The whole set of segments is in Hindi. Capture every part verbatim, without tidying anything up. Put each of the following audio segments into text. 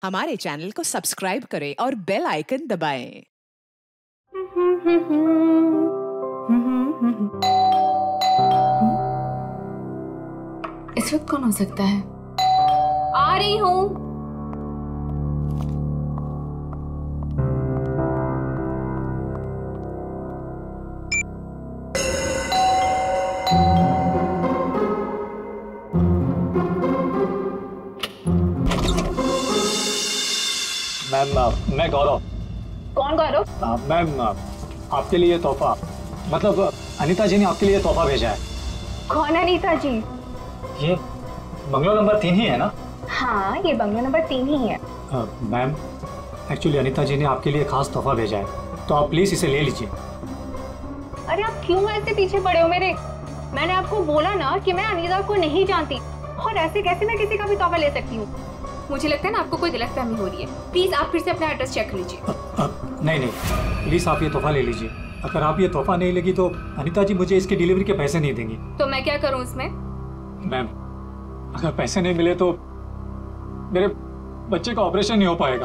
हमारे चैनल को सब्सक्राइब करें और बेल आइकन दबाएं। इस वक्त कौन हो सकता है? आ रही हूँ। मैम, मैं गौरव। कौन गौरव? मैम, आपके लिए तोहफा, मतलब अनीता जी ने आपके लिए तोहफा भेजा है। कौन अनीता जी? ये बंगलो नंबर तीन ही है ना? हाँ, ये बंगलो नंबर तीन ही है। मैम, एक्चुअली अनीता जी ने आपके लिए खास तोहफा भेजा है, तो आप प्लीज इसे ले लीजिए। अरे आप क्यों ऐसे पीछे पड़े हो मेरे? मैंने आपको बोला ना कि मैं अनीता को नहीं जानती, और ऐसे कैसे मैं किसी का भी तोहफा ले सकती हूँ? मुझे लगता है ना आपको कोई गलतफहमी हो रही है। प्लीज आप फिर से अपना एड्रेस चेक कर लीजिए। नहीं नहीं, प्लीज आप ये तोहफा ले लीजिए। अगर आप ये तोहफा नहीं लेगी तो अनीता जी मुझे इसकी डिलीवरी के पैसे नहीं देंगी। तो मैं क्या करूँ इसमें? मैम, अगर पैसे नहीं मिले तो मेरे बच्चे का ऑपरेशन नहीं हो पाएगा।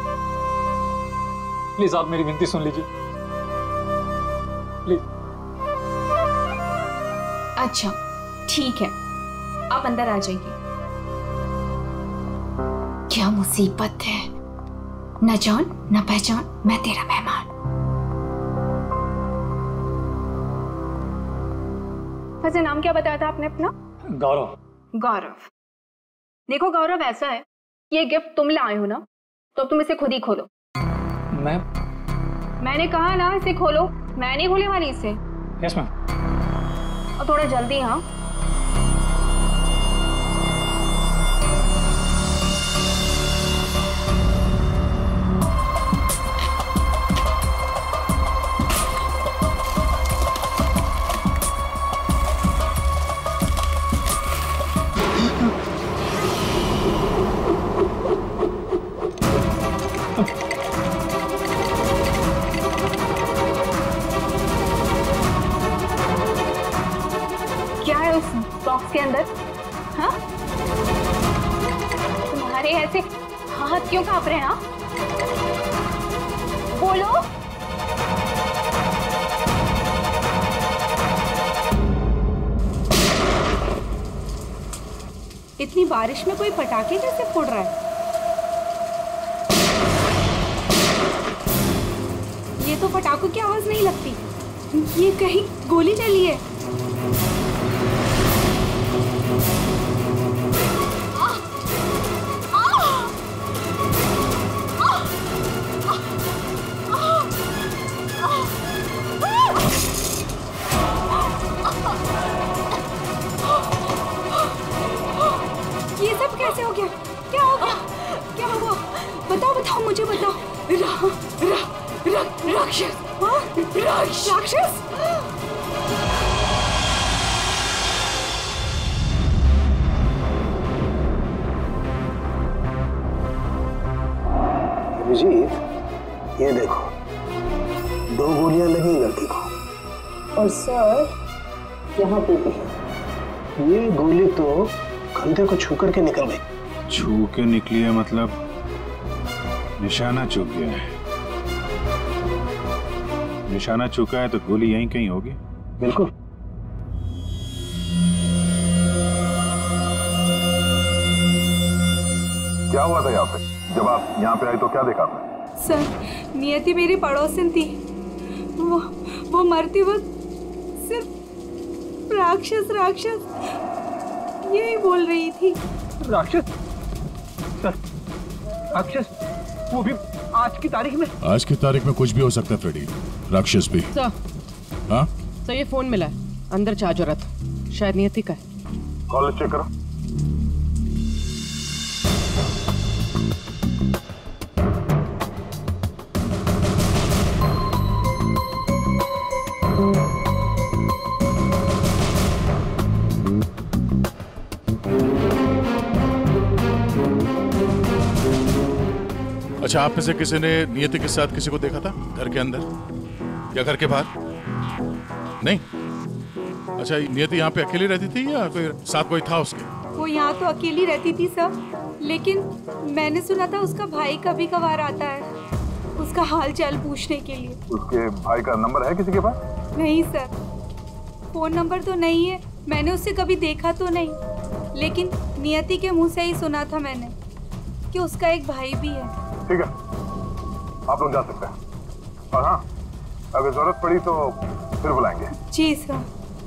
प्लीज आप मेरी विनती सुन लीजिए, प्लीज। अच्छा ठीक है, आप अंदर आ जाइए। क्या मुसीबत है, न जान न पहचान, मैं तेरा मेहमान। वैसे नाम क्या बताया था आपने अपना? गौरव। गौरव। देखो गौरव, ऐसा है, ये गिफ्ट तुम लाए हो ना, तो अब तुम इसे खुद ही खोलो। मैम, मैंने कहा ना इसे खोलो, मैं नहीं खोलने वाली इसे। Yes ma'am. और थोड़ा जल्दी। हाँ, बॉक्स के अंदर? हाँ, तुम्हारे ऐसे हाथ क्यों कांप रहे हैं? हाँ, बोलो। इतनी बारिश में कोई पटाखे कैसे फोड़ रहा है? ये तो पटाखों की आवाज नहीं लगती, ये कहीं गोली चली है। कैसे हो गया? क्या हो गया? क्या हुआ? बताओ बताओ, मुझे बताओ। रा, रा, रा, राक्षस। हाँ? राक्षस? राक्षस? अभिजीत, ये देखो, दो गोलियां लगी लड़की को। और सर यहाँ पे भी। ये गोली तो कंधे को छू करके निकल गई। छू के निकली है मतलब निशाना चूक गया है। निशाना चूका है तो गोली यहीं कहीं होगी। बिल्कुल। क्या हुआ था यहाँ पे? जब आप यहाँ पे आई तो क्या देखा आपने? सर, नियति मेरी पड़ोसन थी, वो वो मरती वक्त सिर्फ राक्षस राक्षस यही बोल रही थी। राक्षस? सर, राक्षस? वो भी आज की तारीख में? आज की तारीख में कुछ भी हो सकता है फ्रेडी, राक्षस भी। सर, हाँ सर ये फोन मिला है, अंदर चार्जर रहा, शायद नियति का है। कॉल चेक करो। अच्छा, आप में से किसी ने नियति के साथ किसी को देखा था घर के अंदर या घर के बाहर? नहीं। अच्छा, नियति यहाँ पे अकेली रहती थी या कोई साथ कोई था उसके? वो यहाँ तो अकेली रहती थी सर, लेकिन मैंने सुना था उसका भाई कभी कभार आता है उसका हाल चाल पूछने के लिए। उसके भाई का नंबर है किसी के पास? नहीं सर, फोन नंबर तो नहीं है, मैंने उससे कभी देखा तो नहीं, लेकिन नियति के मुंह से ही सुना था मैंने कि उसका एक भाई भी है। ठीक है, आप लोग जा सकते हैं, और हाँ, अगर जरूरत पड़ी तो फिर बुलाएंगे। जी सर।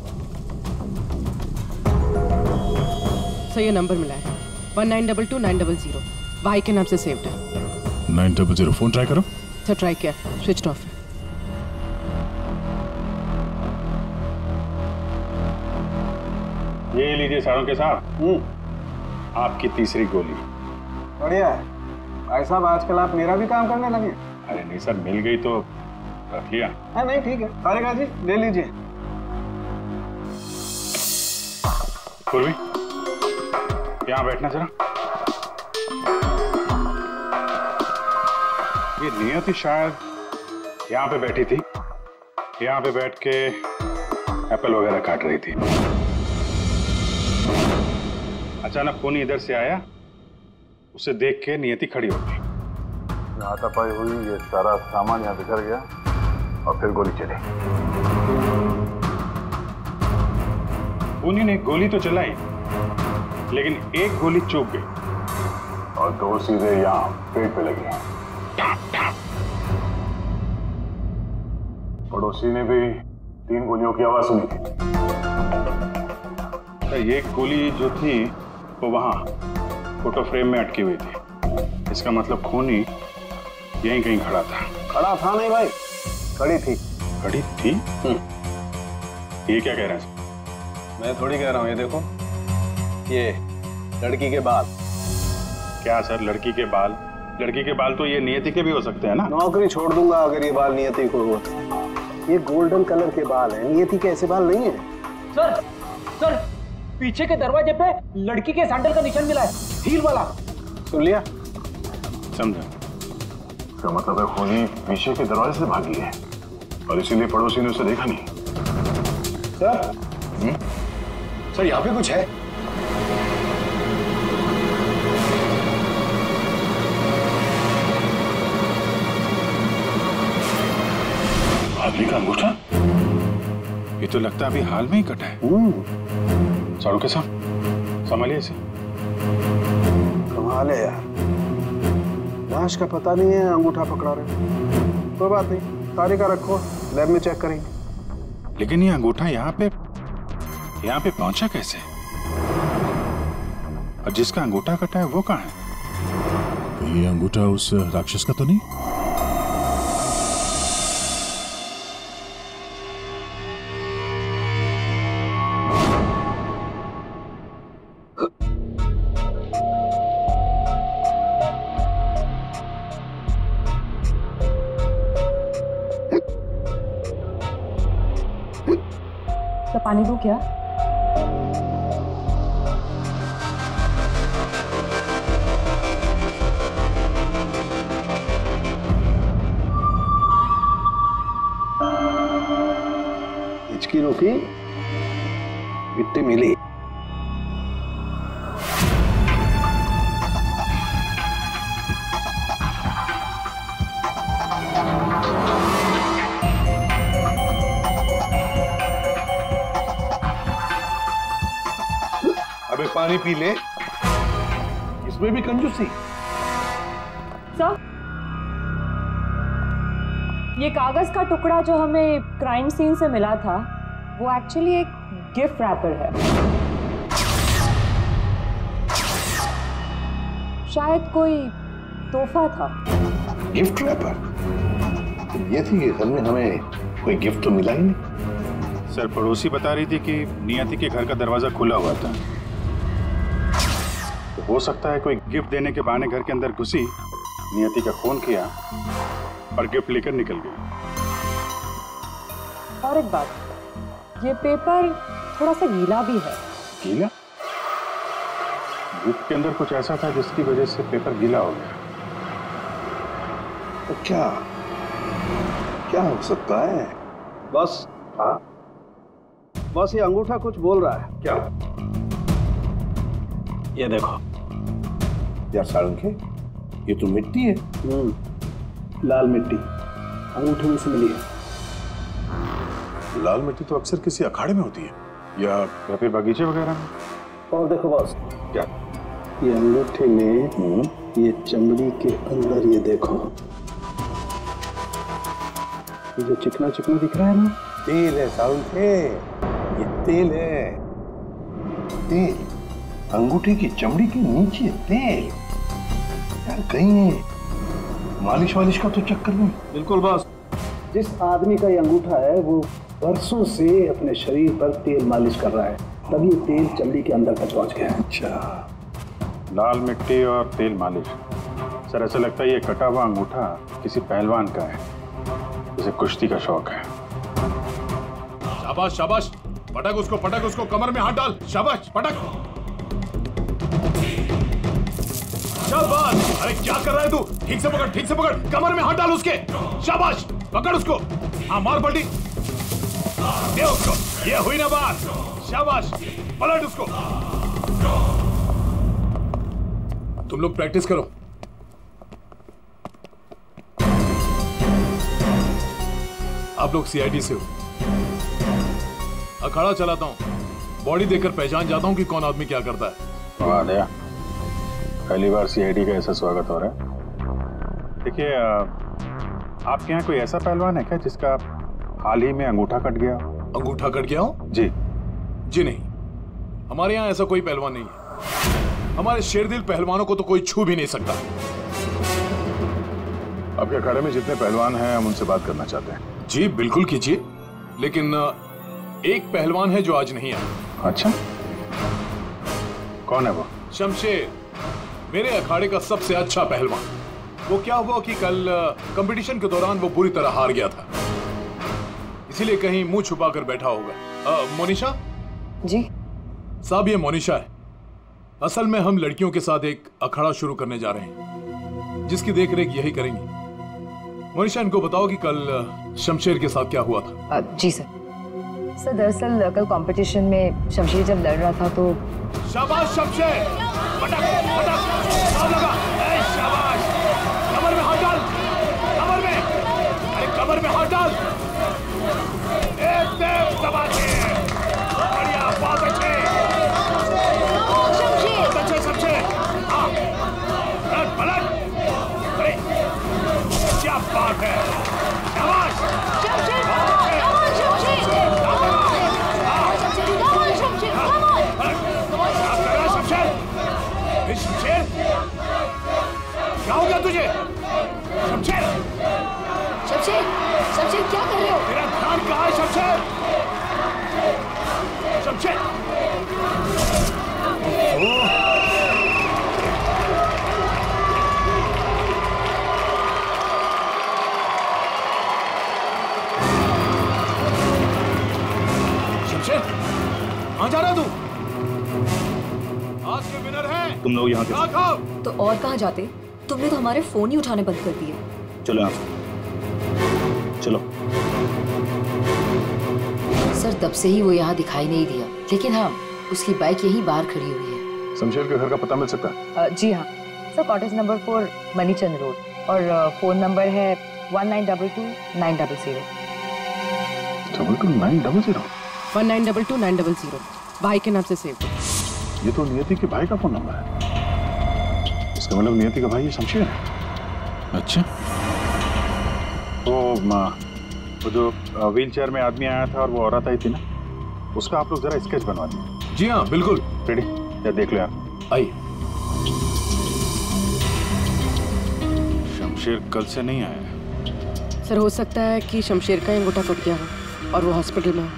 सर ये नंबर मिला है one nine double two nine double zero, भाई के नाम से सेव्ड है। Nine double zero phone try करो। सर ट्राई किया, स्विच ऑफ है। ये लीजिए सारों के साथ आपकी तीसरी गोली। बढ़िया है भाई साहब, आजकल आप मेरा भी काम करने लगे। अरे नहीं सर, मिल गई तो रख लिया। हाँ नहीं ठीक है, सारे जी ले लीजिए। पूर्वी यहाँ बैठना जरा। ये नियति शायद यहाँ पे बैठी थी, यहाँ पे बैठ के एप्पल वगैरह काट रही थी। अचानक कोनी इधर से आया, उसे देख के नियति खड़ी हो गई। हाथापाई हुई, ये सारा सामान यहाँ बिखर गया और फिर गोली चली। कोनी ने गोली तो चलाई, लेकिन एक गोली चूक गई और दो सीधे यहाँ पेट पे लगी। पड़ोसी ने भी तीन गोलियों की आवाज सुनी थी। एक गोली जो थी वो वहां फोटो फ्रेम में अटकी हुई थी, इसका मतलब खूनी यहीं कहीं खड़ा था। खड़ा था नहीं भाई, खड़ी थी। खड़ी थी? ये क्या कह रहे हैं? मैं थोड़ी कह रहा हूँ, ये देखो, ये लड़की के बाल। क्या सर, लड़की के बाल? लड़की के बाल तो ये नियति के भी हो सकते हैं ना। नौकरी छोड़ दूंगा अगर ये बाल नियति को हो। ये गोल्डन कलर के बाल हैं, नियति के ऐसे बाल नहीं है। सर सर पीछे के दरवाजे पे लड़की के सैंडल का निशान मिला है, हील वाला। सुन लिया? समझा। इसका मतलब है खूनी पीछे के दरवाजे से भागी है और इसीलिए पड़ोसी ने उसे देखा नहीं। सर हुँ? सर यहाँ पे कुछ है। आदमी का अंगूठा? ये तो लगता है अभी हाल में ही कटा है। सारू के साथ संभालिए इसे। कमाल है यार, लाश का पता नहीं है, अंगूठा पकड़ा रहे। कोई बात नहीं, तारीख का रखो, लैब में चेक करेंगे। लेकिन ये अंगूठा यहाँ पे यहाँ पे पहुंचा कैसे? और जिसका अंगूठा कटा है वो कहाँ है? ये अंगूठा उस राक्षस का तो नहीं? तो पानी दो क्या? हिचकी रोकी, मिट्टी मिली। अबे पानी पी ले, इसमें भी कंजूसी। सर, ये कागज का टुकड़ा जो हमें क्राइम सीन से मिला था, वो एक्चुअली एक गिफ्ट रैपर है। शायद कोई तोहफा था। Gift wrapper? ये थी कि घर में हमें कोई गिफ्ट तो मिला ही नहीं। सर, पड़ोसी बता रही थी कि नियति के घर का दरवाजा खुला हुआ था। तो हो सकता है कोई गिफ्ट देने के बहाने घर के अंदर घुसी, नियति का खून किया और गिफ्ट लेकर निकल गई। और एक बात, ये पेपर थोड़ा सा गीला भी है। गीला? गिफ्ट के अंदर कुछ ऐसा था जिसकी वजह से पेपर गीला हो गया। तो क्या क्या हो सकता है? बस हाँ, बस ये अंगूठा कुछ बोल रहा है। क्या? ये देखो, यार साळुंखे, ये तो मिट्टी है। लाल मिट्टी अंगूठे में से मिली है। लाल मिट्टी तो अक्सर किसी अखाड़े में होती है या या फिर बगीचे वगैरह में। और देखो बॉस, क्या ये अंगूठे में ये चमड़ी के अंदर ये देखो, ये जो चिकना चिकना दिख रहा है ना, तेल है साळुंखे, ये तेल है। तेल अंगूठे की चमड़ी के नीचे तेल। यार कहीं मालिश वालिश का तो चक्कर नहीं। बिल्कुल बॉस, जिस आदमी का ये अंगूठा है वो बरसों से अपने शरीर पर तेल मालिश कर रहा है, तभी तेल चमड़ी के अंदर तक पहुंच गया। अच्छा, लाल मिट्टी और तेल मालिश। सर ऐसा लगता है ये कटा हुआ अंगूठा किसी पहलवान का है, जिसे कुश्ती का शौक है। शाबाश शाबाश, पटक उसको, पटक उसको, कमर में हाथ डाल। शाबाश, पटक। शाबाश। अरे क्या कर रहा है तू? ठीक से पकड़, ठीक से पकड़, कमर में हाथ डाल उसके। शाबाश, पकड़ उसको। हाँ मार पलटी, दे उसको। ये हुई ना बात। शाबाश, पलट उसको। तुम लोग प्रैक्टिस करो। आप लोग सीआईडी से हो। अखाड़ा चलाता हूं, बॉडी देखकर पहचान जाता हूं कि कौन आदमी क्या करता है। वाह दया, पहली बार सीआईडी का ऐसा स्वागत हो रहा है। देखिए, आपके यहाँ कोई ऐसा पहलवान है क्या जिसका हाल ही में अंगूठा कट गया? अंगूठा कट गया हो? जी जी नहीं, हमारे यहाँ ऐसा कोई पहलवान नहीं है। हमारे शेरदिल पहलवानों को तो कोई छू भी नहीं सकता। आपके अखाड़े में जितने पहलवान हैं हम उनसे बात करना चाहते हैं। जी बिल्कुल कीजिए, लेकिन एक पहलवान है जो आज नहीं आया। अच्छा, कौन है वो? शमशेर, मेरे अखाड़े का सबसे अच्छा पहलवान। वो क्या हुआ कि कल कंपटीशन के दौरान वो बुरी तरह हार गया था, इसीलिए कहीं मुंह छुपा कर बैठा होगा। मोनिशा जी साहब, ये मोनिशा है। असल में हम लड़कियों के साथ एक अखाड़ा शुरू करने जा रहे हैं, जिसकी देखरेख यही करेंगी। मोनिशा, इनको बताओ कि कल शमशेर के साथ क्या हुआ था। आ, जी सर। सर दरअसल कल कंपटीशन में शमशेर जब लड़ रहा था तो। शाबाश शमशेर, पटक पटक, दाव लगा। ए शाबाश, कमर में हाथ डाल, कमर में, अरे कमर में हाथ डाल। एक देव दबाते, बढ़िया, बहुत अच्छे, बहुत अच्छे शमशेर। हाँ, पलट पलट, अरे क्या बात है, शाबाश शमशेर, शमशेर, क्या हो गया तुझे? शमशेर, शमशेर, शमशेर क्या कर रहे हो? तेरा ध्यान कहाँ है शमशेर? शमशेर, शमशेर, कहाँ जा रहा तू? आज के विनर हैं तुम लोग यहाँ क्या खाओ? तो और कहाँ जाते? तुमने तो हमारे फोन ही उठाने बंद कर दिए। चलो यहाँ से, चलो। सर तब से ही वो यहाँ दिखाई नहीं दिया, लेकिन हाँ उसकी बाइक यहीं बाहर खड़ी हुई है। शमशेर के घर का पता मिल सकता है? आ, जी हाँ sir, cottage number four Manichand road, और आ, फोन नंबर है one nine double two nine double zero double two nine double zero one nine double two nine double zero भाई के नाम से सेव। ये तो नियति के भाई का फोन नंबर है। इसका मतलब नियति का भाई ये शमशेर है। अच्छा, तो वो जो व्हील चेयर में आदमी आया था और वो औरत आई थी ना, उसका आप लोग जरा स्केच बनवा दीजिए। जी हाँ बिल्कुल। रेडी? या देख लो आप। आइए। शमशेर कल से नहीं आया। सर हो सकता है कि शमशेर का अंगूठा कट गया हो और वो हॉस्पिटल में हो।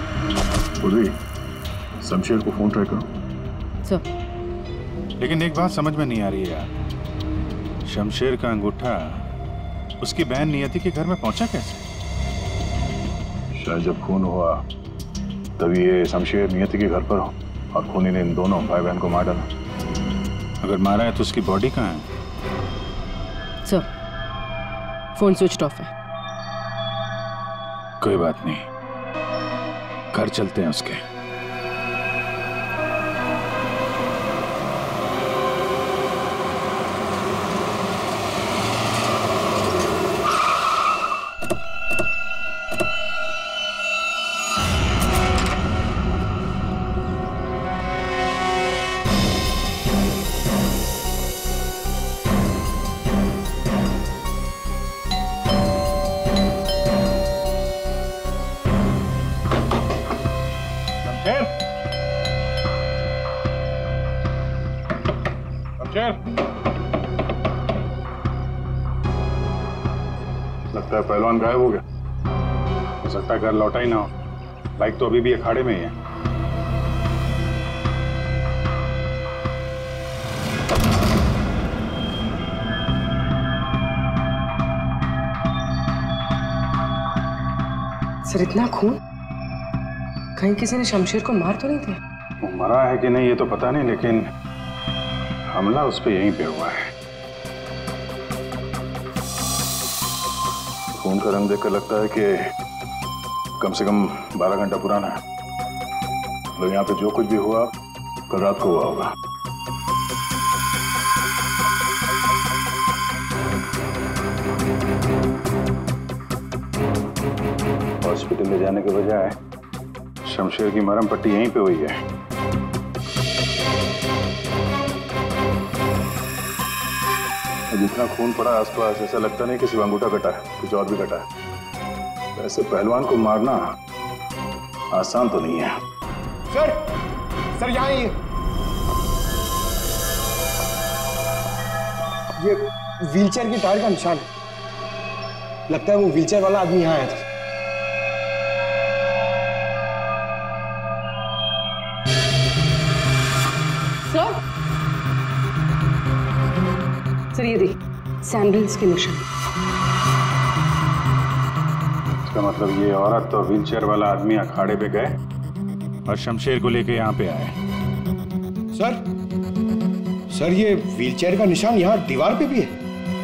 शमशेर को फोन ट्राई करो। सर लेकिन एक बात समझ में नहीं आ रही है यार, शमशेर का अंगूठा उसकी बहन नियति के घर में पहुंचा कैसे? शायद जब खून हुआ तभी ये शमशेर नियति के घर पर हो और खूनी ने इन दोनों भाई बहन को मार डाला। अगर मारा है तो उसकी बॉडी कहाँ है? सर फोन स्विच ऑफ है। कोई बात नहीं, घर चलते हैं उसके। लगता है पहलवान गायब हो गया। हो सकता है घर लौटा ही ना हो। बाइक तो अभी भी अखाड़े में ही है। सर इतना खून, कहीं किसी ने शमशेर को मार तो नहीं दिया? वो मरा है कि नहीं ये तो पता नहीं, लेकिन हमला उस पर यहीं पे हुआ है। खून का रंग देखकर लगता है कि कम से कम बारह घंटा पुराना है। मतलब यहाँ पे जो कुछ भी हुआ कल रात को हुआ होगा। हॉस्पिटल ले जाने के बजाय शमशेर की मरहम पट्टी यहीं पे हुई है। जितना खून पड़ा आसपास ऐसा लगता नहीं कि सिर्फ अंगूठा कटा है, कुछ और भी कटा है। ऐसे पहलवान को मारना आसान तो नहीं है। सर सर यहाँ ही ये व्हीलचेयर की टायर का निशान है। लगता है वो व्हीलचेयर वाला आदमी यहाँ आया था। सर सर ये देखिए सैंडल्स के निशान। इसका मतलब ये औरत और व्हीलचेयर वाला आदमी अखाड़े पे गए और शमशेर को लेके यहाँ पे आए। सर सर ये व्हीलचेयर का निशान यहाँ दीवार पे भी है।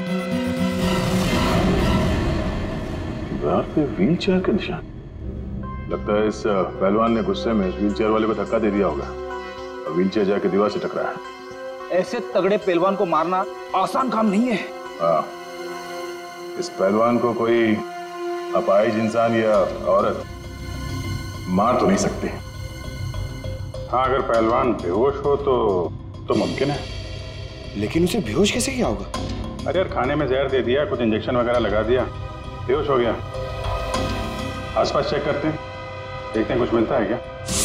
दीवार पे व्हीलचेयर का निशान? लगता है इस पहलवान ने गुस्से में इस व्हीलचेयर वाले को धक्का दे दिया होगा और व्हीलचेयर जाके दीवार से टकराया। ऐसे तगड़े पहलवान को मारना आसान काम नहीं है। हाँ, इस पहलवान को कोई अपाहिज इंसान या औरत मार तो नहीं सकती। हाँ, अगर पहलवान बेहोश हो तो तो मुमकिन है। लेकिन उसे बेहोश कैसे किया होगा? अरे यार, खाने में जहर दे दिया, कुछ इंजेक्शन वगैरह लगा दिया, बेहोश हो गया। आसपास चेक करते हैं, देखते हैं कुछ मिलता है क्या।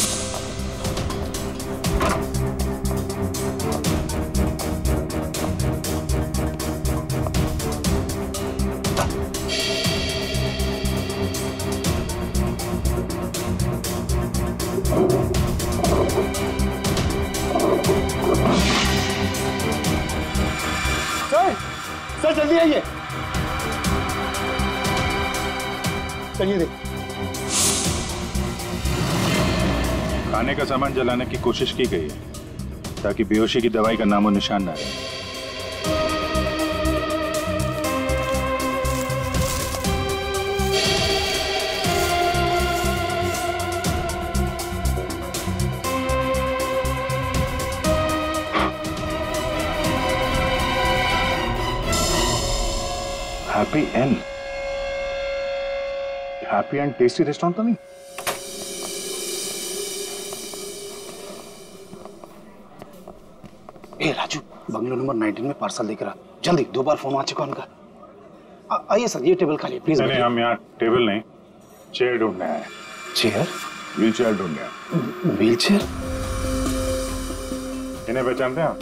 सर सर जल्दी आइए। चलिए देख। खाने का सामान जलाने की कोशिश की गई है ताकि बेहोशी की दवाई का नामो निशान ना रहे। Happy and happy and tasty restaurant तो नहीं? ए राजू, बंगलो नंबर नाइनटीन में पार्सल देख रहा, जल्दी। दो बार फोन आ चुका उनका। आइए सर, ये टेबल खाली प्लीज। नहीं, हम यहाँ टेबल नहीं, चेयर ढूंढने आए। चेयर? व्हील चेयर ढूंढने आए। Wheelchair? इन्हें पहचानते हैं आप?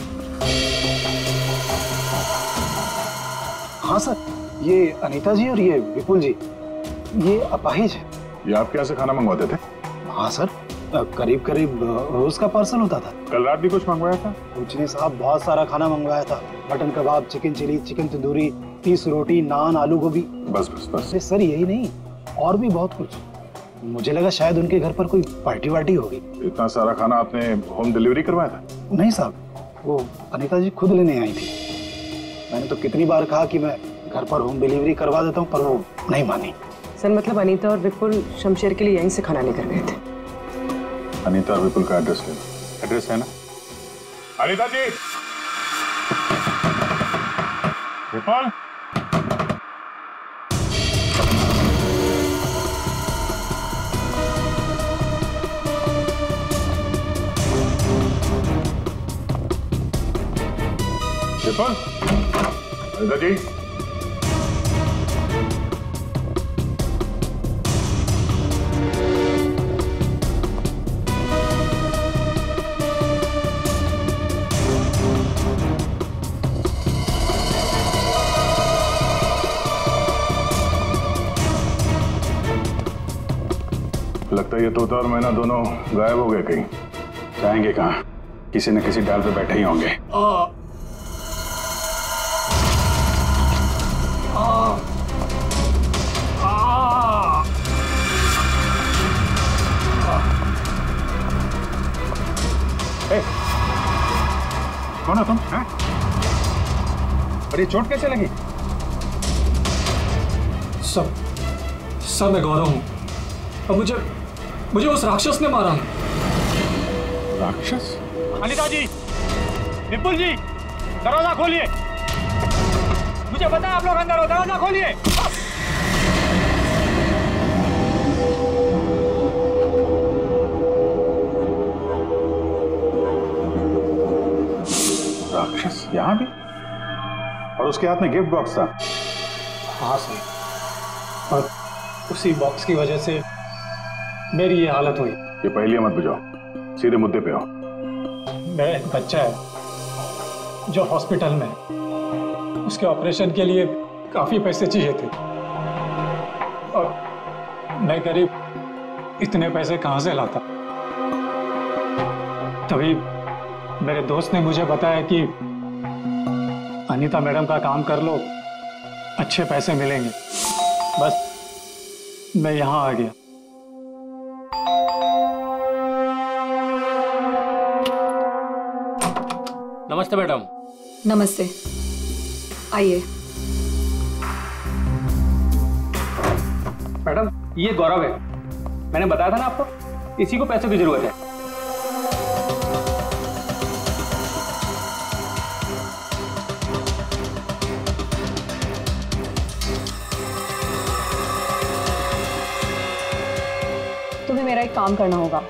हाँ सर, ये अनीता जी और ये विपुल जी, ये अपाहिज है। ये आपके यहाँ से खाना मंगवाते थे? हाँ सर, करीब करीब रोज का पार्सल होता था। कल रात भी कुछ मंगवाया था? कुछ नहीं साहब, बहुत सारा खाना मंगवाया था। Mutton kebab, chicken chilli, chicken tandoori, तीस रोटी, नान, आलू गोभी। बस बस बस। अरे सर यही नहीं, और भी बहुत कुछ। मुझे लगा शायद उनके घर पर कोई पार्टी वार्टी होगी। इतना सारा खाना आपने होम डिलीवरी करवाया था? नहीं साहब, वो अनीता जी खुद लेने आई थी। मैंने तो कितनी बार कहा कि मैं घर पर होम डिलीवरी करवा देता हूँ, पर वो नहीं मानी। सर मतलब अनीता और विपुल शमशेर के लिए यहीं से खाना लेकर गए थे। अनीता और विपुल का एड्रेस ले लो। एड्रेस है ना? अनीता जी, विपुल, विपुल, अनीता जी, लगता है ये तोता और मैना दोनों गायब हो गए कहीं। जाएंगे कहाँ? किसी न किसी डाल पे बैठे ही होंगे। आ, आ, आ, ए, कौन हो तुम? हैं? और ये चोट कैसे लगी? सब सब मैं गौरव हूँ और मुझे मुझे उस राक्षस ने मारा है। राक्षस? अनिता जी, विपुल जी, दरवाजा खोलिए। मुझे पता है आप लोग अंदर हो, दरवाजा खोलिए। राक्षस यहाँ भी? और उसके हाथ में गिफ्ट बॉक्स था। हाँ सर, और उसी बॉक्स की वजह से मेरी ये हालत हुई। ये पहेलियां मत बुझाओ, सीधे मुद्दे पे आओ। मेरा एक बच्चा है जो हॉस्पिटल में है। उसके ऑपरेशन के लिए काफी पैसे चाहिए थे और मैं गरीब इतने पैसे कहां से लाता। तभी मेरे दोस्त ने मुझे बताया कि अनीता मैडम का काम कर लो, अच्छे पैसे मिलेंगे। बस मैं यहां आ गया। नमस्ते मैडम। नमस्ते, आइए। मैडम, ये गौरव है। मैंने बताया था ना आपको, इसी को पैसों की जरूरत है। तुम्हें मेरा एक काम करना होगा।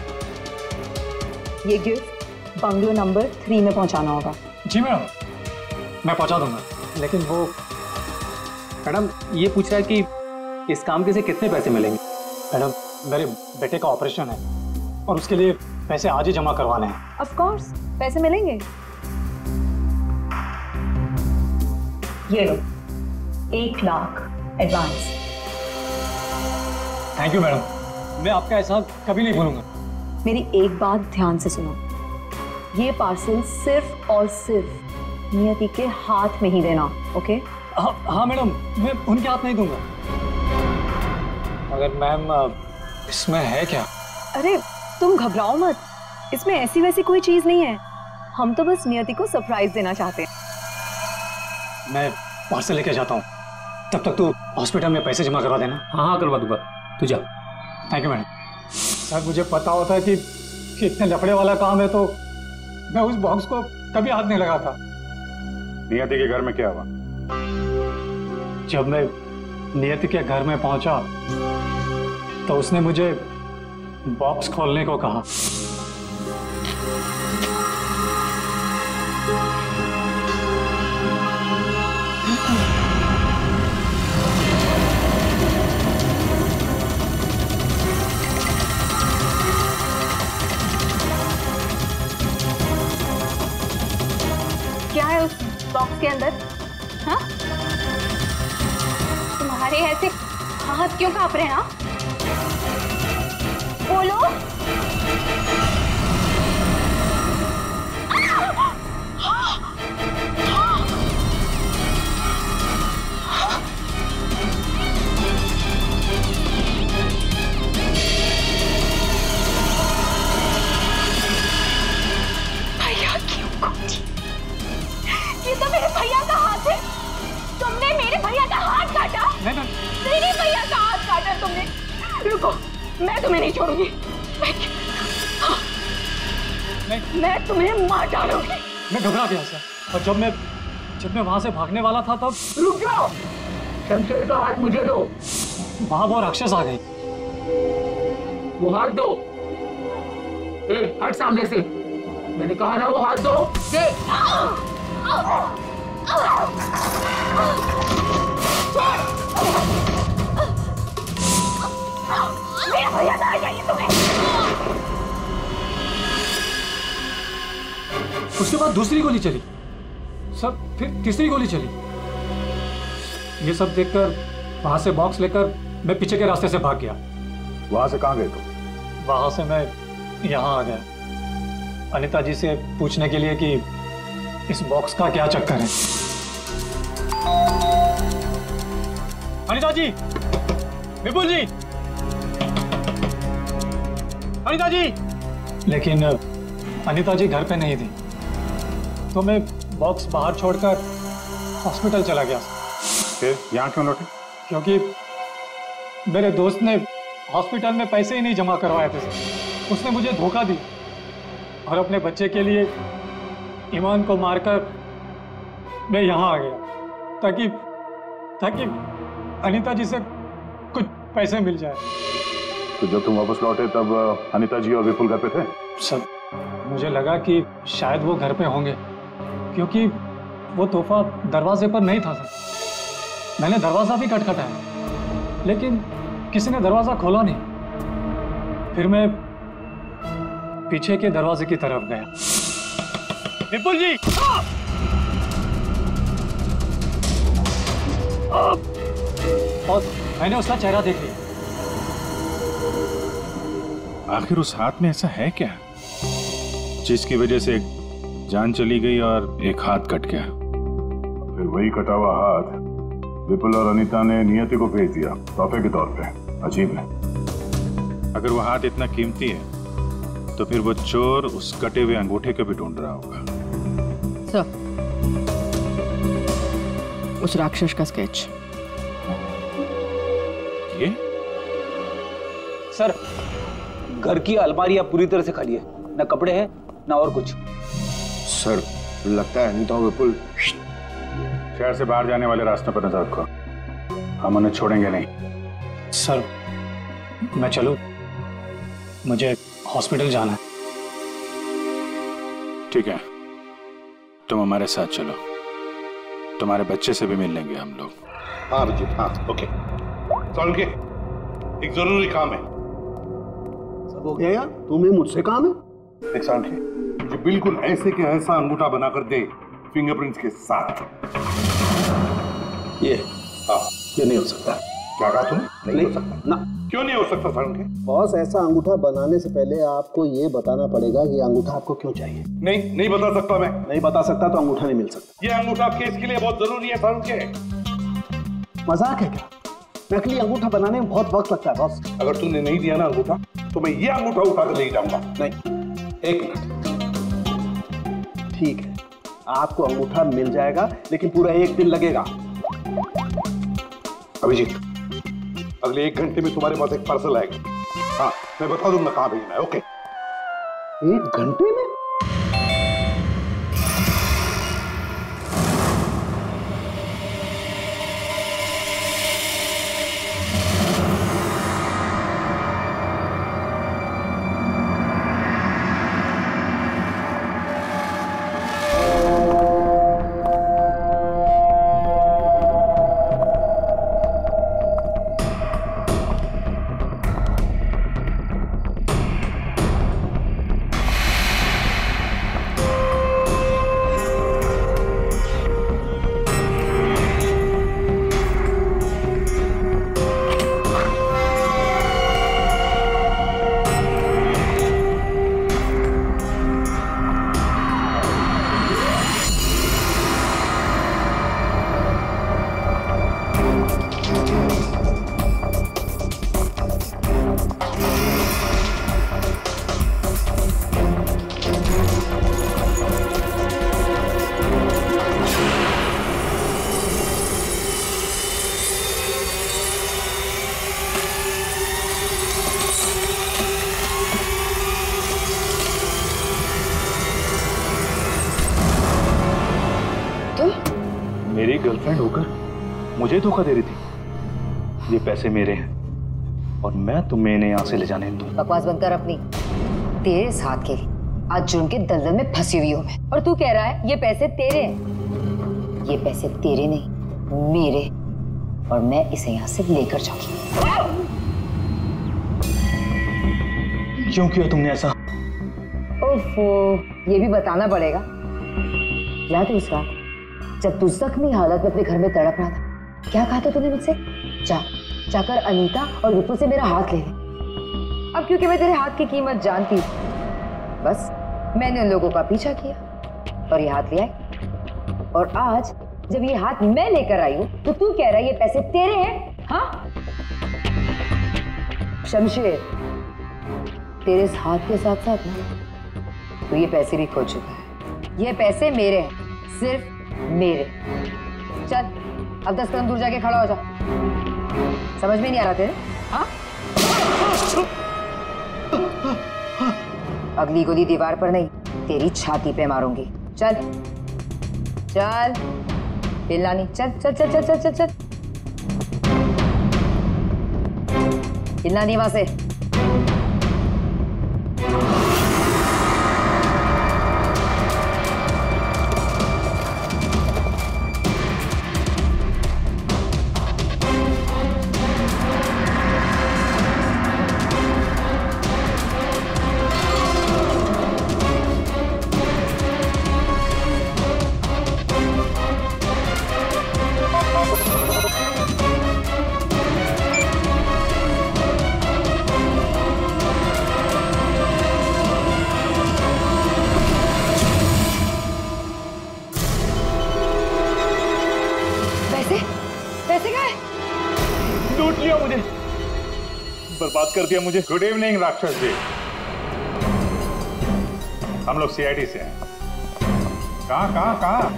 ये गिफ्ट बंगलो नंबर थ्री में पहुंचाना होगा। जी मैडम, मैं पहुंचा दूंगा। लेकिन वो मैडम ये पूछ रहा है कि इस काम के से कितने पैसे मिलेंगे? मैडम, मेरे बेटे का ऑपरेशन है और उसके लिए पैसे आज ही जमा करवाने हैं। ऑफ कोर्स, पैसे मिलेंगे। ये लो, एक lakh advance. Thank you madam, मैं आपका एहसान कभी नहीं भूलूंगा। मेरी एक बात ध्यान से सुनो, ये पार्सल सिर्फ और सिर्फ नियति के हाथ में ही देना, ओके? हाँ हाँ मैडम, मैं उनके हाथ नहीं दूंगा। मगर मैम, इसमें है क्या? अरे तुम घबराओ मत, इसमें ऐसी वैसी कोई चीज नहीं है। हम तो बस नियति को सरप्राइज देना चाहते हैं। मैं पार्सल लेके जाता हूँ, तब तक तू हॉस्पिटल में पैसे जमा करवा देना। हाँ हाँ करवा दूंगा, तू जा। Thank you madam. सर, मुझे पता होता है कि, कि इतने लफड़े वाला काम है तो मैं उस बॉक्स को कभी हाथ नहीं लगाता। नियति के घर में क्या हुआ? जब मैं नियति के घर में पहुंचा तो उसने मुझे बॉक्स खोलने को कहा। क्या है उस बॉक्स के अंदर? हाँ? तुम्हारे ऐसे हाथ क्यों कांप रहे हैं? हाँ? बोलो। भैया क्यों कूदी? ये तो मेरे भैया का हाथ है। तुमने मेरे भैया का हाथ काटा? नहीं नहीं। मेरे भैया का हाथ काटा तुमने। रुको, मैं तुम्हें नहीं छोड़ूंगी। मैं, नहीं। मैं तुम्हें मार डालूंगी। मैं घबरा गया सर, और जब मैं जब मैं वहां से भागने वाला था तब रुक जाओ, शमशेर का हाथ मुझे दो। वहां वो राक्षस आ गई। वो हाथ दो। ए, हट सामने से। मैंने कहा ना वो हाथ दो। दे। मेरा भैया कहाँ चाहिए तुम्हें? उसके बाद दूसरी गोली चली सर, फिर तीसरी गोली चली। ये सब देखकर वहां से बॉक्स लेकर मैं पीछे के रास्ते से भाग गया। वहां से कहाँ गए तुम? वहां से मैं यहाँ आ गया अनीता जी से पूछने के लिए कि इस बॉक्स का क्या चक्कर है। अनीता जी, विपुल जी, अनीता जी। लेकिन अनीता जी घर पे नहीं थी, तो मैं बॉक्स बाहर छोड़कर हॉस्पिटल चला गया। फिर यहाँ क्यों लौटे? क्योंकि मेरे दोस्त ने हॉस्पिटल में पैसे ही नहीं जमा करवाए थे। उसने मुझे धोखा दी और अपने बच्चे के लिए ईमान को मारकर मैं यहाँ आ गया ताकि ताकि अनीता जी से कुछ पैसे मिल जाए। तो जब तुम वापस लौटे तब अनीता जी और विपुल घर पे थे? सर, मुझे लगा कि शायद वो घर पे होंगे क्योंकि वो तोहफा दरवाजे पर नहीं था सर। मैंने दरवाजा भी खटखटाया लेकिन किसी ने दरवाजा खोला नहीं। फिर मैं पीछे के दरवाजे की तरफ गया। विपुल जी! और मैंने उसका चेहरा देख लिया। आखिर उस हाथ में ऐसा है क्या जिसकी वजह से एक जान चली गई और एक हाथ कट गया? फिर वही कटा हुआ हाथ विपुल और अनीता ने नियति को भेज दिया तोहफे के तौर पे। अजीब है। अगर वो हाथ इतना कीमती है तो फिर वो चोर उस कटे हुए अंगूठे को भी ढूंढ रहा होगा। सर, उस राक्षस का स्केच। ये? सर, घर की अलमारियां पूरी तरह से खाली है, ना कपड़े हैं ना और कुछ। सर, लगता है अनीता और विपुल शहर से बाहर जाने वाले रास्ते पर नजर रखो, हम उन्हें छोड़ेंगे नहीं। सर, मैं चलूं? मुझे हॉस्पिटल जाना है। ठीक है, तुम हमारे साथ चलो, तुम्हारे बच्चे से भी मिल लेंगे हम लोग। हाँ अभिजीत, हाँ ओके। चल के एक जरूरी काम है। सब हो गया यार, तुम्हें मुझसे काम है? एक साल के मुझे बिल्कुल ऐसे के ऐसा अंगूठा बनाकर दे फिंगरप्रिंट्स के साथ। ये हाँ, ये नहीं हो सकता। क्या कहा तुमने? नहीं, नहीं हो सकता ना। क्यों नहीं हो सकता सारण के? बॉस, ऐसा अंगूठा बनाने से पहले आपको ये बताना पड़ेगा कि अंगूठा आपको क्यों चाहिए। नहीं, नहीं बता सकता मैं। नहीं बता सकता तो अंगूठा नहीं मिल सकता। ये अंगूठा केस के लिए बहुत जरूरी है सारण के। मजाक है क्या? नकली अंगूठा बनाने में बहुत वक्त लगता है बॉस। अगर तुमने नहीं दिया ना अंगूठा तो मैं ये अंगूठा उठाकर ले जाऊंगा। नहीं, एक मिनट। ठीक है, आपको अंगूठा मिल जाएगा लेकिन पूरा एक दिन लगेगा। अभिजीत, अगले एक घंटे में तुम्हारे पास एक पार्सल आएगा। हाँ, मैं बता दूंगा कहाँ भेजना है। ओके? एक घंटे में? मेरी गर्लफ्रेंड होकर मुझे धोखा दे रही थी। ये पैसे मेरे हैं और मैं तुम्हें इन्हें यहाँ से ले जाने दूँ। बकवास बंद कर अपनी। तेरे साथ के आज जुर्म के दलदल में फंसी हुई हूँ मैं, और तू कह रहा है ये पैसे तेरे हैं। ये पैसे तेरे नहीं, मेरे, और मैं इसे यहाँ से लेकर जाऊंगी। क्यों किया तुमने ऐसा? ओफो, ये भी बताना पड़ेगा। याद है उस रात जब तू जख्मी हालत में अपने घर में तड़प रहा था, क्या कहा था तूने मुझसे? जा जाकर अनीता और विपुल से मेरा हाथ ले ले। अब क्योंकि मैं तेरे हाथ की कीमत जानती हूँ, बस मैंने उन लोगों का पीछा किया और ये हाथ ले आई। और आज जब ये हाथ मैं लेकर आई हूं तो तू कह रहा है ये पैसे तेरे हैं? हाँ शमशेर, तेरे इस हाथ के साथ साथ ना तो ये पैसे भी खो चुका है। ये पैसे मेरे हैं, सिर्फ मेरे। चल अब दस कदम दूर जाके खड़ा हो जा। समझ में नहीं आ रहा तेरे? हाँ? अगली गोली दीवार पर नहीं, तेरी छाती पे मारूंगी। चल चल हिलना नहीं। चल चल चल चल चल चल चल हिलना नहीं वहां से। बर्बाद कर दिया मुझे। गुड इवनिंग राक्षस जी, हम लोग सीआईडी से हैं। कहाँ कहाँ कहाँ?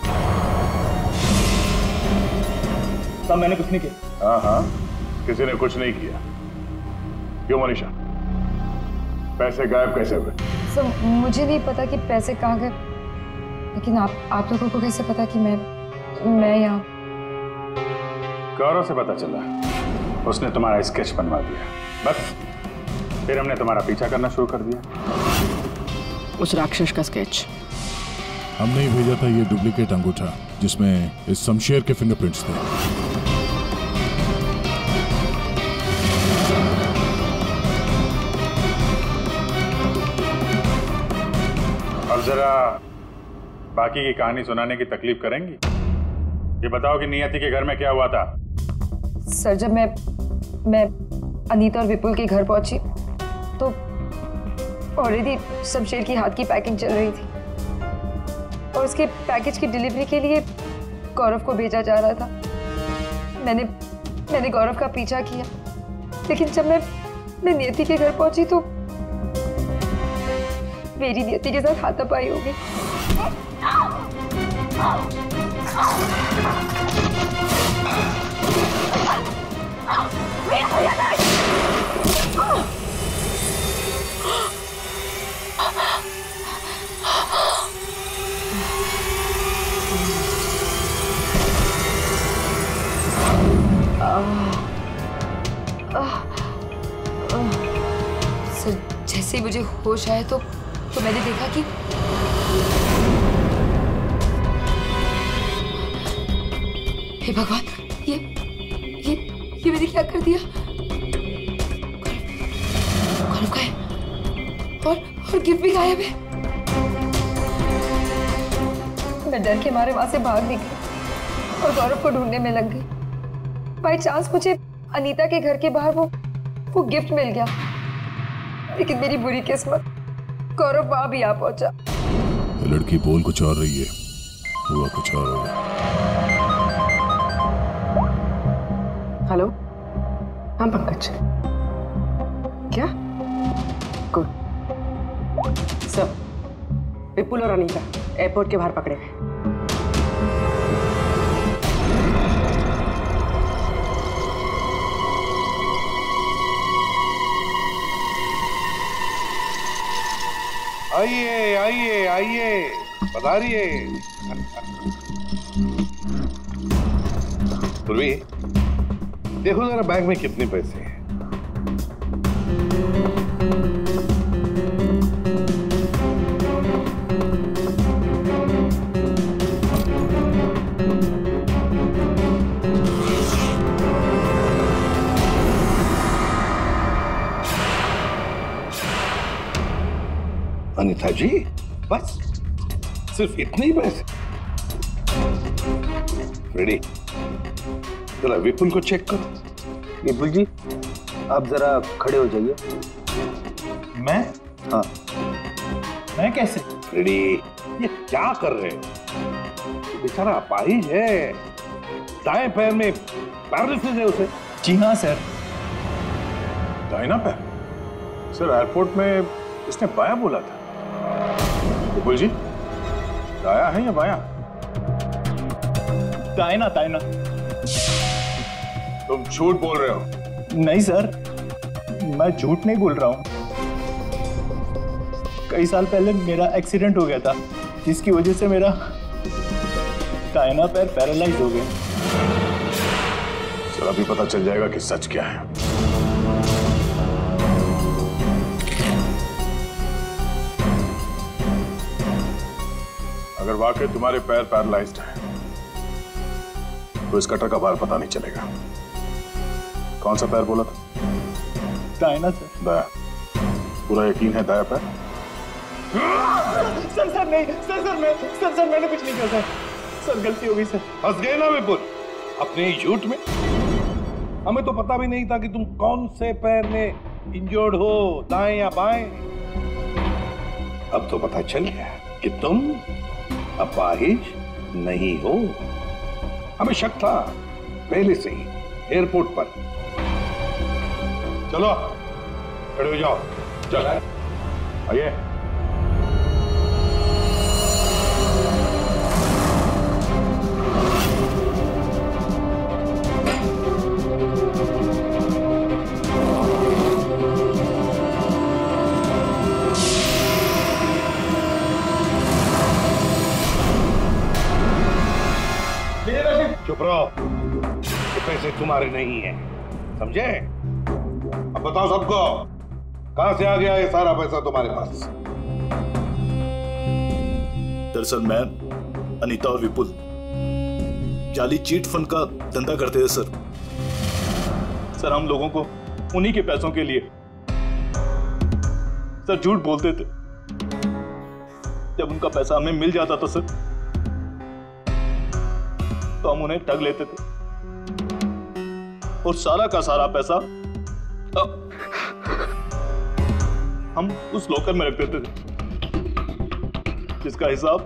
सब मैंने कुछ नहीं किया। हाँ हाँ, किसी ने कुछ नहीं किया। क्यों मनीषा, पैसे गायब कैसे हुए? सर मुझे नहीं पता कि पैसे कहाँ गए, लेकिन आप आप लोगों को कैसे पता कि मैं मैं यहाँ? गौरव से पता चला, उसने तुम्हारा स्केच बनवा दिया। बस फिर हमने तुम्हारा पीछा करना शुरू कर दिया। उस राक्षस का स्केच हमने ही भेजा था, ये डुप्लीकेट अंगूठा जिसमें इस शमशेर के फिंगरप्रिंट्स थे। अब जरा बाकी की कहानी सुनाने की तकलीफ करेंगी? ये बताओ कि नियति के घर में क्या हुआ था? सर जब मैं मैं अनीता और विपुल के घर पहुंची तो ऑलरेडी शमशेर की हाथ की पैकिंग चल रही थी और उसके पैकेज की डिलीवरी के लिए गौरव को भेजा जा रहा था। मैंने मैंने गौरव का पीछा किया, लेकिन जब मैं मैं नियति के घर पहुंची तो मेरी नियति के साथ हाथापाई हो गई। सर जैसे ही मुझे होश आया तो तो मैंने देखा कि हे भगवान, ये ये ये मैंने क्या कर दिया? गौरव का है और और गिफ्ट भी गायब है। मैं डर के मारे वहां से भाग निकली और गौरव को ढूंढने में लग गई। बाई चांस मुझे अनीता के घर के बाहर वो वो गिफ्ट मिल गया, लेकिन मेरी बुरी किस्मत गौरव वहां भी आ पहुंचा। लड़की बोल कुछ और रही है, हुआ कुछ और होगा। हेलो, हाँ पंकज, क्या? गुड सर, विपुल और अनीता एयरपोर्ट के बाहर पकड़े गए। आइए आइए आइए, पधारिए। पूर्वी, देखो जरा बैग में कितने पैसे हैं। अनीता जी, बस सिर्फ इतने ही पैसे? रेडी, जरा विपुल को चेक करो। विपुल जी, आप जरा खड़े हो जाइए। मैं? हाँ। मैं कैसे? फ्रेडी, ये क्या कर रहे हैं? बेचारा अपाहिज है, दाएं पैर में पैरालिसिस है उसे। जी हाँ सर। दाहिना पैर? सर एयरपोर्ट में इसने बायां बोला था। विपुल जी, दाया है या बायां? दाहिना दाहिना। तुम झूठ बोल रहे हो? नहीं सर, मैं झूठ नहीं बोल रहा हूँ। कई साल पहले मेरा एक्सीडेंट हो गया था, जिसकी वजह से मेरा दाहिना पैर पैरालाइज हो गया। सर अभी पता चल जाएगा कि सच क्या है। अगर वाकई तुम्हारे पैर पैरालाइज्ड हैं, तो इस कटर का बार पता नहीं चलेगा। कौन सा पैर बोला था? दाहिना सर। दाया? पूरा यकीन है दाया पैर? सर सर नहीं, सर सर मैं सर सर मैंने कुछ नहीं किया सर। सर गलती हो गई सर। फंस गए ना विपुल अपने ही झूठ में। हमें तो पता भी नहीं था कि तुम कौन से पैर में इंजर्ड हो, दाएं या बाएं। अब तो पता चल गया कि तुम अपाहिज नहीं हो। हमें शक था पहले से ही एयरपोर्ट पर। चलो खड़े हो जाओ। चल आइए। चुप रहो, ये पैसे तुम्हारे नहीं है, समझे? अब बताओ सबको, कहां से आ गया ये सारा पैसा तुम्हारे पास? दरअसल मैं, अनीता और विपुल जाली चीट फंड का धंधा करते थे सर। सर हम लोगों को उन्हीं के पैसों के लिए सर झूठ बोलते थे। जब उनका पैसा हमें मिल जाता था सर, तो हम उन्हें ठग लेते थे और सारा का सारा पैसा हम उस लॉकर में रख देते थे, जिसका हिसाब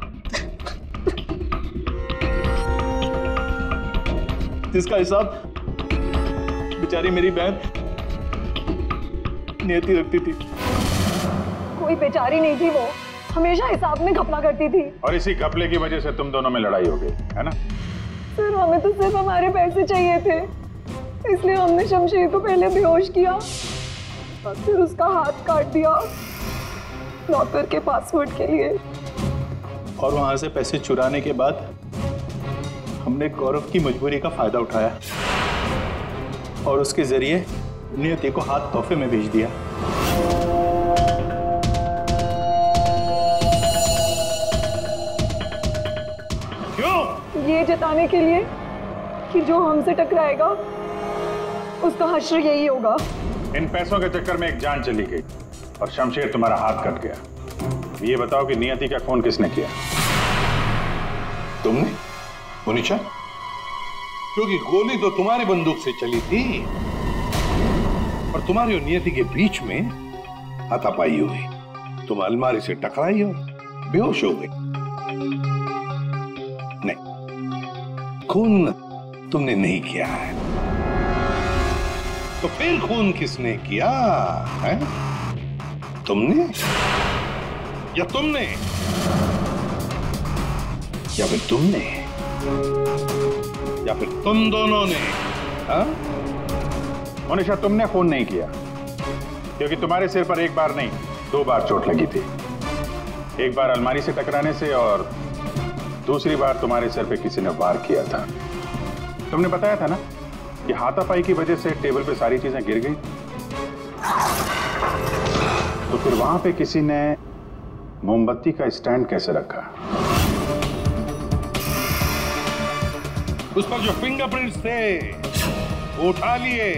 जिसका हिसाब बेचारी मेरी बहन नियति रखती थी। कोई बेचारी नहीं थी, वो हमेशा हिसाब में घपला करती थी। और इसी घपले की वजह से तुम दोनों में लड़ाई हो गई, है ना? सर हमें तो सिर्फ हमारे पैसे चाहिए थे, इसलिए हमने शमशेर को पहले बेहोश किया और फिर उसका हाथ काट दिया लॉकर के पासवर्ड के लिए। और वहां से पैसे चुराने के बाद हमने गौरव की मजबूरी का फायदा उठाया और उसके जरिए नियति को हाथ तोहफे में भेज दिया। क्यों? ये जताने के लिए कि जो हमसे टकराएगा उसका हश्र यही होगा। इन पैसों के चक्कर में एक जान चली गई और शमशेर तुम्हारा हाथ कट गया। ये बताओ कि नियति का खून किसने किया? तुमने? मुनीशा? क्योंकि गोली तो तुम्हारी बंदूक से चली थी और तुम्हारी और नियति के बीच में हाथापाई हुई। तुम अलमारी से टकराई और बेहोश हो गई। नहीं, खून तुमने नहीं किया है। तो फिर खून किसने किया है? तुमने या तुमने या फिर तुमने या फिर तुम दोनों ने? हाँ? मनीषा, तुमने खून नहीं किया क्योंकि तुम्हारे सिर पर एक बार नहीं दो बार चोट लगी थी। एक बार अलमारी से टकराने से और दूसरी बार तुम्हारे सिर पे किसी ने वार किया था। तुमने बताया था ना कि हाथापाई की वजह से टेबल पे सारी चीजें गिर गई। तो फिर वहां पे किसी ने मोमबत्ती का स्टैंड कैसे रखा? उस पर जो फिंगरप्रिंट्स थे वो उठा लिए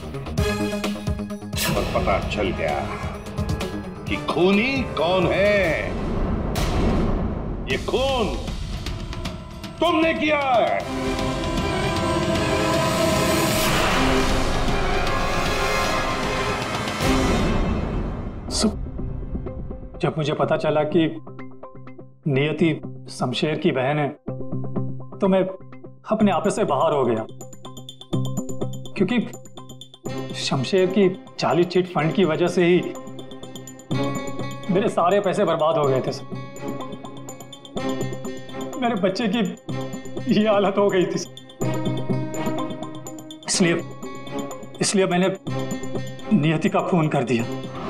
और पता चल गया कि खूनी कौन है। ये खून तुमने किया है। जब मुझे पता चला कि नियति शमशेर की बहन है तो मैं अपने आप से बाहर हो गया, क्योंकि शमशेर की जाली चिट फंड की वजह से ही मेरे सारे पैसे बर्बाद हो गए थे। मेरे बच्चे की ये हालत हो गई थी, इसलिए इसलिए मैंने नियति का खून कर दिया।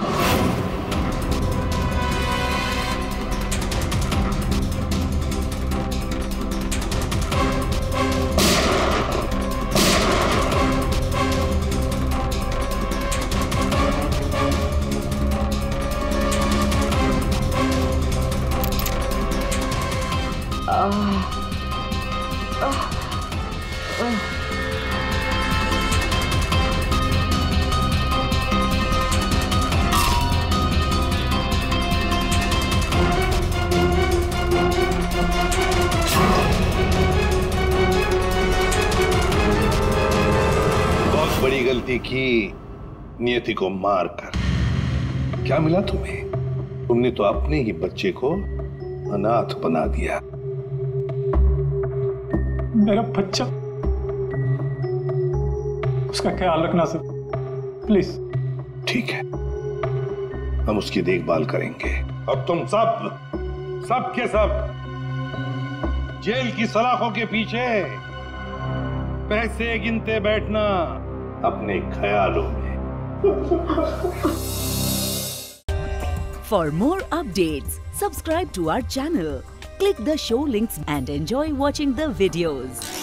बड़ी गलती की नियति को मारकर। क्या मिला तुम्हें? तुमने तो अपने ही बच्चे को अनाथ बना दिया। मेरा बच्चा, उसका ख्याल रखना सर, प्लीज। ठीक है, हम उसकी देखभाल करेंगे। अब तुम सब सब के सब जेल की सलाखों के पीछे पैसे गिनते बैठना अपने ख्यालों में। For more updates, subscribe to our channel, click the show links and enjoy watching the videos.